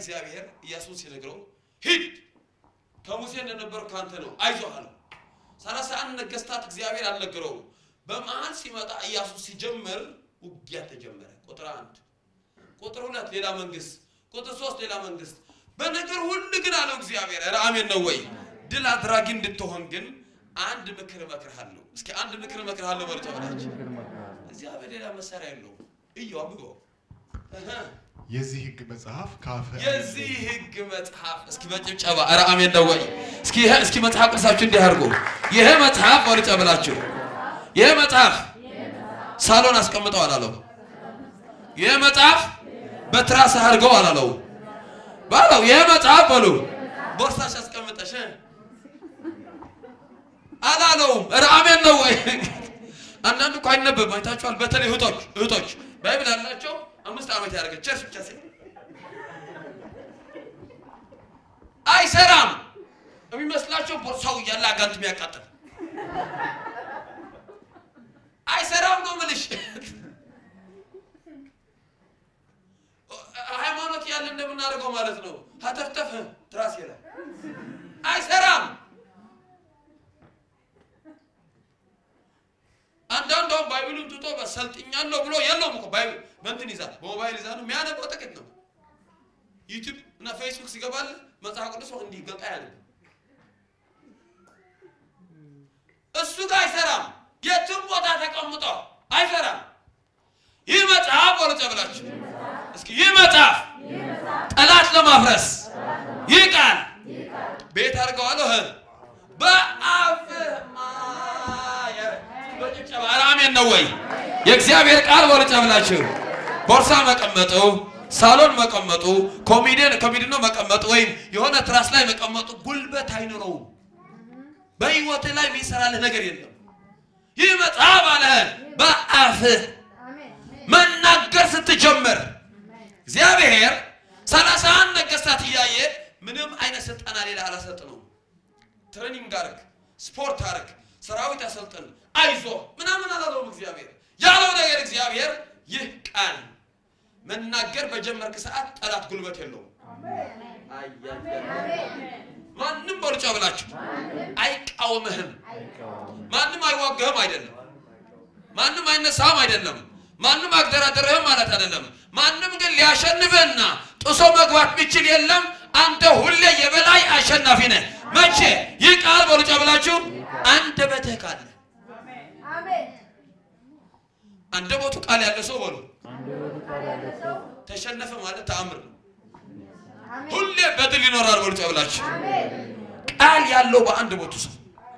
እግዚአብሔር ኢያሱን ሲነግረው ሂድ ከሙሴ እንደነበረው ካንተ ነው አይዞህ አለው 31 ነገስታት እግዚአብሔር አልነገረው በመሃል ሲመጣ ኢያሱ ሲጀምር ውጊያ ተጀመረ ቁጥር 1 ቁጥር 2 ሌላ መንግስት ቁጥር 3 ሌላ መንግስት በነገር ሁሉ ግን አለው እግዚአብሔር አሜን ነው ወይ ድል አድራጊ እንድትሆን ግን አንድ ምክር መክርሃለሁ እስኪ አንድ ምክር መክርሃለሁ ማለት ወላች እግዚአብሔር ሌላ መሳሪያ የለው እዩ አብጎ የዚህ ህግ መጽሐፍ ካፈ የዚህ ህግ መጽሐፍ እስኪ በጭብጨባ አሜን ነው ወይ እስኪ መጽሐፍ ቅዱሳችሁ እንዲህ አድርጉ ይሄ መጽሐፍ ወልጫ ብላችሁ ይሄ መጽሐፍ ሳሎን አስቀምጠው አላለው ይሄ መጽሐፍ በትራስ አድርገው አላለው ባለው ይሄ መጽሐፍ በሉ ቦርሳሽ አስቀምጠሽ አላለው አሜን ነው ወይ አንዳንዱ እኮ አይነበብ አይታችኋል በተለይ እህቶች ባይብል አላቸው 5 ዓመት ያደረገ ቸርች ብቻ አይሰራም የሚመስላቸው ቦርሳው ያለ አጋንት የሚያቃጥል አይሰራም ነው ምልሽ ሃይማኖት ያለ እንደምናደርገው ማለት ነው ሀተፍተፍ ትራስ ይላል አይሰራም አንዳንዱ ባይብሉን ትቶ በሰልጥኛለሁ ብሎ የለውም እኮ ባይብል በእንትን ይዛል በሞባይል ይዛል ነው የሚያነበው ጥቂት ነው ዩቲዩብ እና ፌስቡክ ሲገባል መጽሐፍ ቅዱስ እንዲህ ገቃ ያለ እሱ ጋር አይሰራም የትም ቦታ ተቀምጦ አይሰራም ይህ መጽሐፍ ወልጨ ብላችሁ እስኪ ይህ መጽሐፍ ጠላት ለማፍረስ ይህ ቃል ቤት አድርገዋለሁ በአፍማ በጭብጨባ አሜን ነው ወይ የእግዚአብሔር ቃል ወልጨ ብላችሁ ቦርሳ መቀመጡ ሳሎን መቀመጡ ኮሚዲኖ መቀመጡ ወይ የሆነ ትራስ ላይ መቀመጡ ጉልበት አይኖረው በህይወት ላይ የሚሰራልህ ነገር የለም ይህ መጽሐፍ አለ በአፍ መናገር ስትጀምር እግዚአብሔር 31 ነገስታት ያየ ምንም አይነት ስልጣና ሌላ አላሰጠነው ትሬኒንግ አርክ ስፖርት አርክ ሰራዊት አሰልጥን አይዞ ምናምን አላለው እግዚአብሔር ያለው ነገር እግዚአብሔር ይህ ቃል መናገር በጀመርክ ሰዓት ጠላት ጉልበት የለው ማንንም ወልጫ ብላችሁ አይቃወምህም ማንንም አይዋጋህም አይደለም ማንንም አይነሳም አይደለም ማንንም አግደራደረህም ማለት አይደለም ማንንም ግን ሊያሸንፍና ጥሶ መግባት ቢችል የለም አንተ ሁሌ የበላይ አሸናፊ ነህ መቼ ይህ ቃል ወልጫ ብላችሁ አንደበትህ ካለ አሜን አንደበቱ ቃል ያለ ሰው ወሉ ተሸነፈ ማለት ተአምር ነው ሁሌ በድል ይኖራል ወልጫ ብላችሁ ቃል ያለው በአንደበቱ ሰው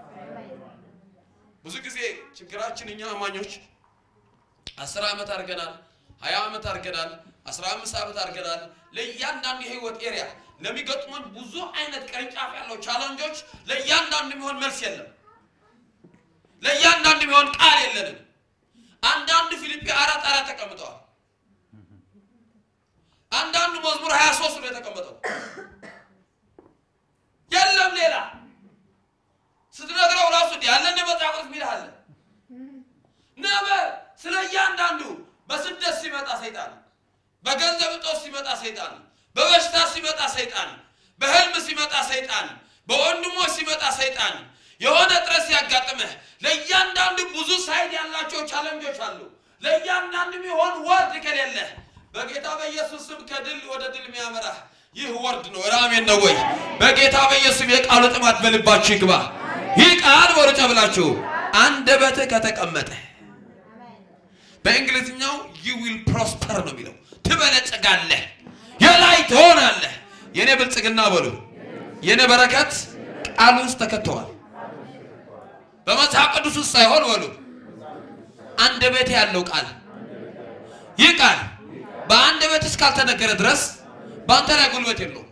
ብዙ ጊዜ ችግራችን እኛ አማኞች 10 ዓመት አርገናል 20 ዓመት አርገናል 15 ዓመት አርገናል ለያንዳንዱ ህይወት ኤሪያ ለሚገጥሙን ብዙ አይነት ቅርንጫፍ ያለው ቻሌንጆች ለያንዳንዱ የሚሆን መልስ የለም ለያንዳንዱ የሚሆን ቃል የለንም አንዳንዱ ፊልጵ 4 ተቀምጠዋል አንዳንዱ መዝሙር 23 ነው የተቀመጠው የለም ሌላ ስትነግረው ራሱ ያለነ መጽሐፍ ይላል ነበር ስለያንዳንዱ በስደት ሲመጣ ሰይጣን በገንዘብ ጦስ ሲመጣ ሰይጣን በበሽታ ሲመጣ ሰይጣን በህልም ሲመጣ ሰይጣን በወንድሞች ሲመጣ ሰይጣን የሆነ ጥረት ያጋጥመህ ለያንዳንዱ ብዙ ሳይድ ያላቸው ቻሌንጆች አሉ ለያንዳንዱ የሚሆን ወርድ ከሌለ በጌታ በኢየሱስ ስም ከድል ወደ ድል የሚያመራ ይህ ወርድ ነው አሜን ነው ወይ በጌታ በኢየሱስ የቃሉ ጥማት በልባችሁ ይግባ ይህ ቃል ወርጨ ብላችሁ አንደበተ ከተቀመጠ በእንግሊዝኛው you will prosper ነው የሚለው ትበለጽጋለህ የላይ ትሆናለህ የኔ ብልጽግና በሉ የኔ በረከት ቃል ውስጥ ተከተዋል በመጽሐፍ ቅዱስ ውስጥ ሳይሆን በሉ አንደበቴ ያለው ቃል ይህ ቃል በአንደበት እስካልተነገረ ድረስ ባንተ ላይ ጉልበት የለውም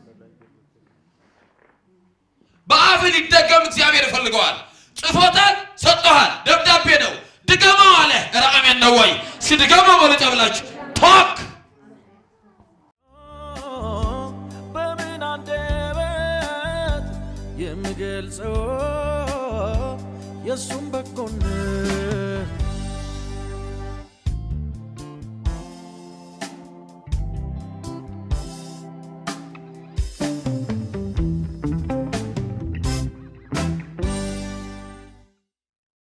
በአፍ ሊደገም እግዚአብሔር ይፈልገዋል ጽፎታል ሰጥቷል ደብዳቤ ነው ድገመው አለ አሜን ነው ወይ ሲድገመው ወልጫ ብላችሁ ቶክ በምን አንደበት የምገልጸው የሱም በጎነት